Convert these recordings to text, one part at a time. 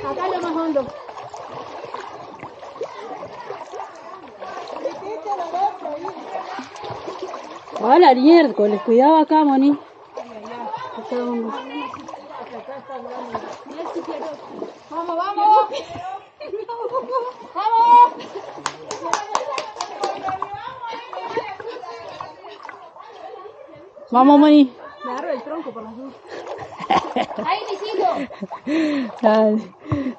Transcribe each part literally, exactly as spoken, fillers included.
Acá lo más hondo. Hola, miércoles, cuidado acá, Moni. Vamos, vamos. Vamos. Vamos, Moni. Me agarro el tronco por las dudas. ¡Ahí, visito! Dale.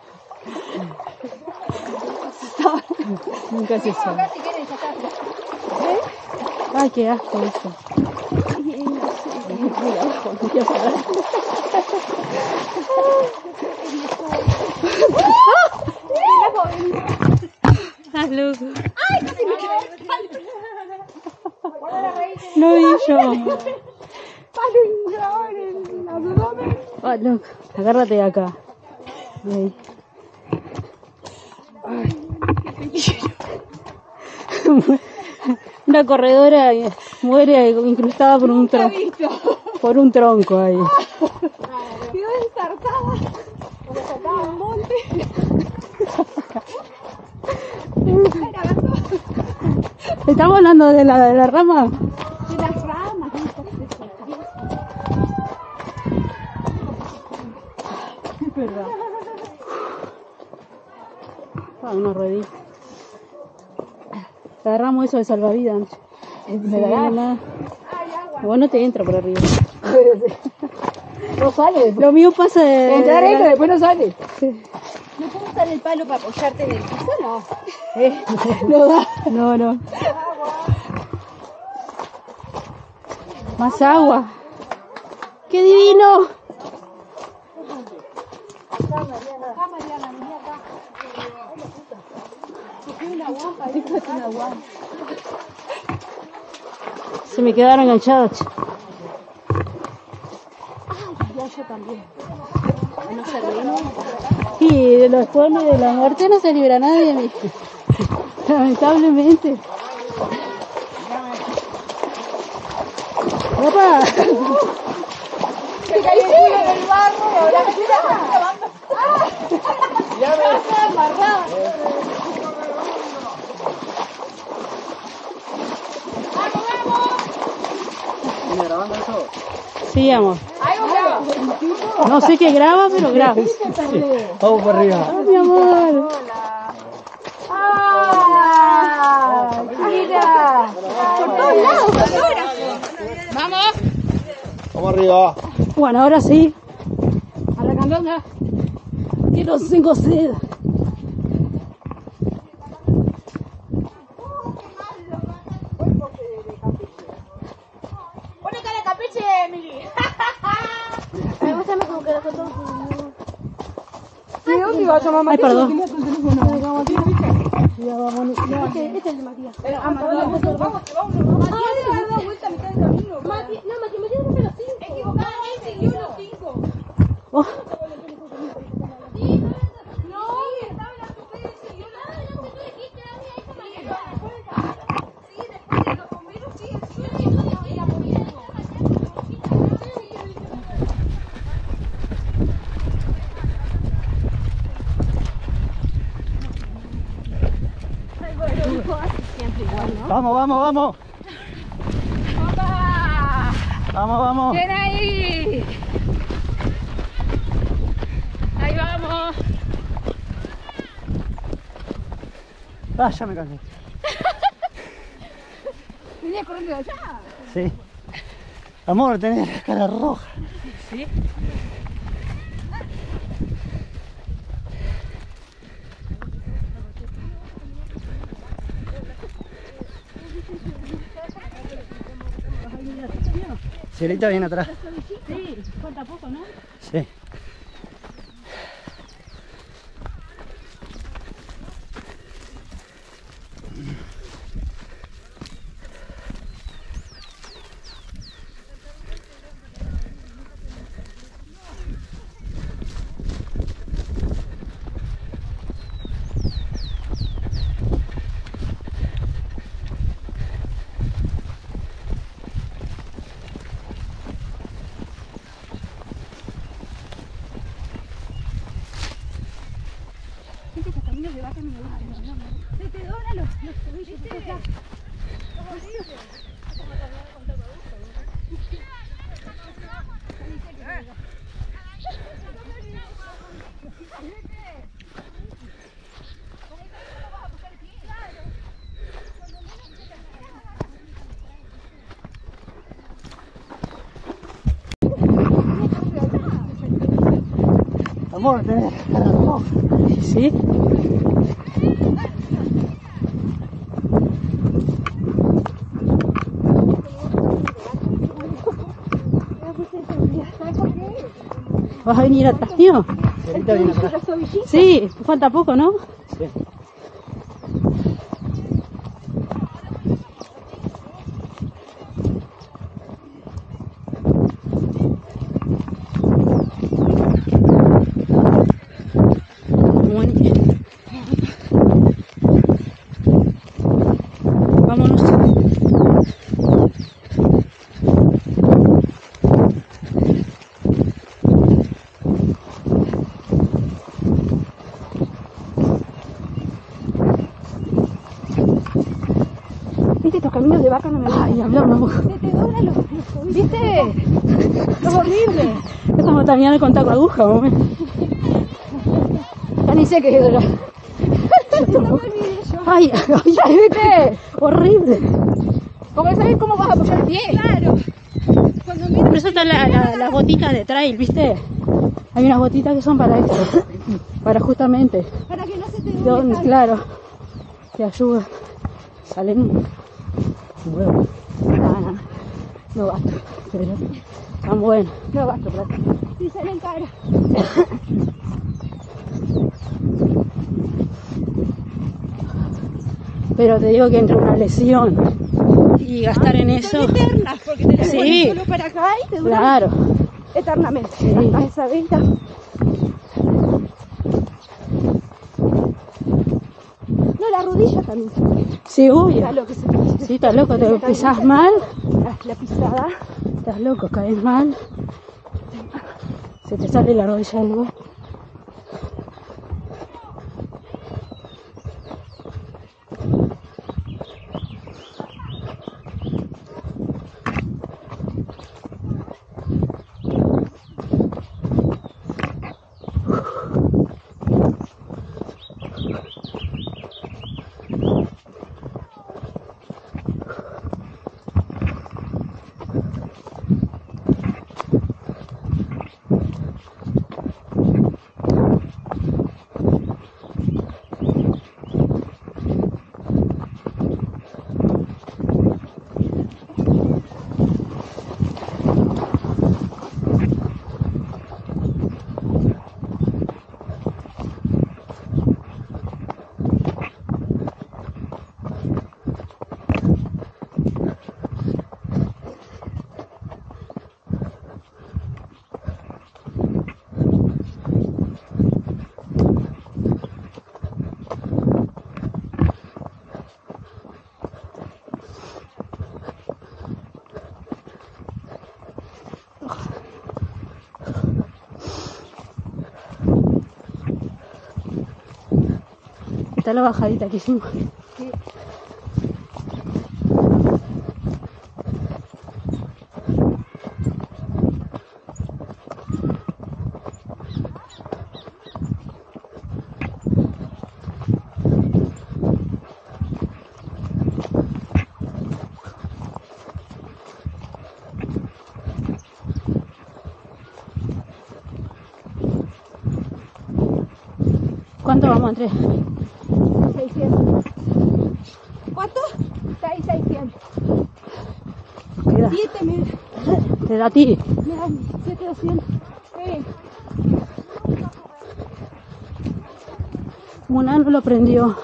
Nunca se sabe. ¿Eh? Ay, qué asco eso. Estás loco. ¡Ay, casi me quedé! No vi yo. Oh, loco. Agárrate de acá. Ahí. Una corredora muere incrustada por un tronco. Por un tronco ahí. Quedó ensartada. Como saltaba un monte. ¿Estamos hablando de la, de la rama? De las ramas. Es verdad. Ah, una ruedita. Agarramos eso de salvavidas. ¿Me dará? Nada. Vos no te entra por arriba. No sale. Lo mío pasa de... Entrar entra, después no sale. Sí. ¿No puedo usar el palo para apoyarte en el piso? No. Eh, no da. No, no. Más agua. ¡Qué divino! Acá, Mariana. Acá, Mariana, vení acá. Cogí una guampa, esto es una guampa. Se me quedaron enganchadas. Ay, ya yo también. No se arruinó. Y de los cuernos de la muerte no se libra nadie, mi. Lamentablemente. ¡Opa! ¡Te caíste en el barro y ahora me estás grabando! ¡Ah! ¡Ya me estás amarrado! ¡Vamos, vamos! ¿Viene grabando eso? Sí, amor. ¡Ahí graba! No sé qué graba, pero graba. Vamos para arriba. ¡Ay, mi amor! ¡Ah! ¡Mira! ¡Por todos lados, fotógrafo! ¡Vamos! Vamos arriba. Bueno, ahora sí. A la candonga. Que no tengo sed. ¡Pone cara de capiche, Emily! Me gusta más como que la foto. ¿De dónde vas a mamá? Ay, perdón. Este, este es el de Matías. Vamos, vamos, vamos. Matías se va a dar vuelta a mitad del camino. Mati, no, Mati, Matías rompe los cinco. Equivocadamente siguió los cinco. Oh, No, estaba en la tupé y siguió la cinco. Sí, después de los bomberos, sí, el suelo no seguía moviendo. Vamos, vamos, vamos. ¡Papá! Vamos, vamos. ¡Ven ahí! ¡Ahí vamos! Ah, ya me cansé. ¿Venía corriendo de allá? Sí. Amor, tenés la cara roja. Sí. Cielita viene atrás. sí, falta poco, ¿no? Sí. Viste, estos caminos de vaca no me gustan. Se te doblan los tobillos. ¿Viste? Amor, tenés la cara roja. ¿Sí? ¿Vas a venir atrás mío? Ahorita viene atrás. Sí, falta poco, ¿no? Sí. Vámonos. Viste, estos caminos de vaca no me gustan. Ay, hablamos. Se te doblan los tobillos. ¿Viste? Es horrible. Es como terminar con taco aguja, hombre. Ya ni sé qué es eso. Ay, ay, ay, ¿viste? Horrible. Porque sabes cómo vas a apoyar el pie. Claro. Cuando miro... Por eso están la, la, las botitas de trail, ¿viste? Hay unas botitas que son para esto. Para justamente. Para que no se te doble. Donde, claro. Te ayuda. Salen huevos. No, no, no gasto. Pero están buenos. No gasto plata. Sí, salen caras. Pero te digo que entre una lesión y gastar en eso. Son eternas, porque te las Sí. pones solo para acá y te duran Claro. eternamente. Sí. A esa venta. No, la rodilla también. Sí, obvio. Está lo que se Sí, estás loco, te pisás mal. La, la pisada. Estás loco, caes mal. Se te sale la rodilla del lugar. Está la bajadita que hicimos. Sí. ¿Cuánto vamos entre? seiscientos. ¿Cuánto? seis, seiscientos. Queda. siete mil. Te da a ti. Me dan siete, doscientos. Sí. Una no lo prendió.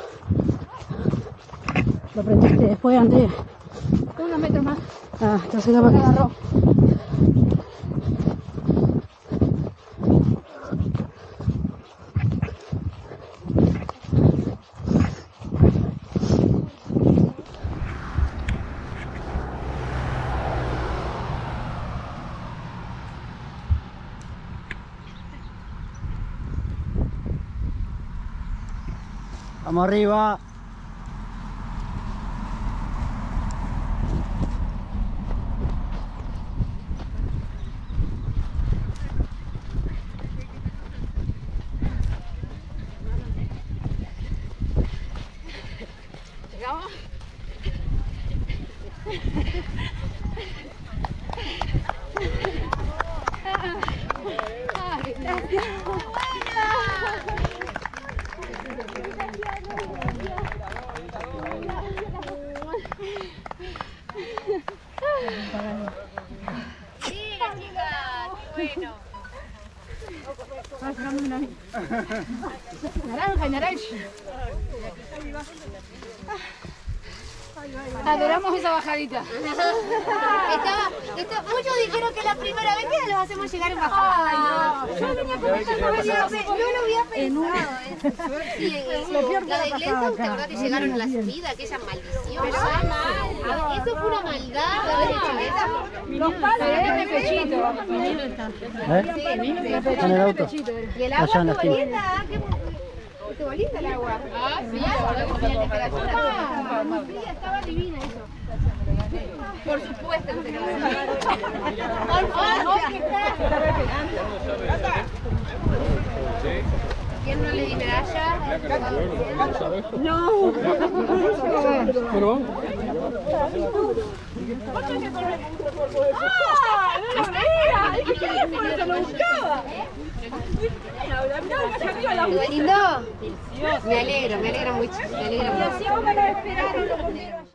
Lo prendiste después, Andrea. Unos metros más. Ah, entonces la Me bajé. agarró. Vamos arriba. ¿Llegamos? Ay, gracias. Sí, chicas, qué bueno. Naranja, naranja. Adoramos esa bajadita. Estaba, estaba, muchos dijeron que la primera vez que los hacemos llegar en bajada. Yo venía comentando, No, no lo había pensado. Sí, eh, la de Glentown, ¿te acordás que llegaron a la subida? Aquella maldición. Eso fue una maldad de haber hecho eso. Los palos de pechito. ¿Eh? Está en el auto. Y el Allá agua en la estuvo esquina. linda. ¿Qué- Estuvo linda el agua. Ah, sí, La temperatura estaba muy fría, estaba divina eso. por supuesto que se quedó. Por favor, que está. ¿Quién no le di medalla? ¿Estuvo lindo? Me alegro, me alegro mucho. Me alegro mucho.